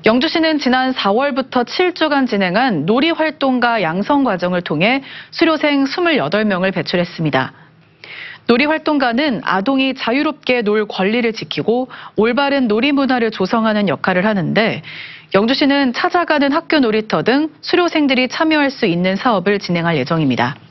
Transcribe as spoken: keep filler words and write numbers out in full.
영주시는 지난 사월부터 칠 주간 진행한 놀이활동가 양성 과정을 통해 수료생 이십팔 명을 배출했습니다. 놀이활동가는 아동이 자유롭게 놀 권리를 지키고 올바른 놀이 문화를 조성하는 역할을 하는데, 영주시는 찾아가는 학교 놀이터 등 수료생들이 참여할 수 있는 사업을 진행할 예정입니다.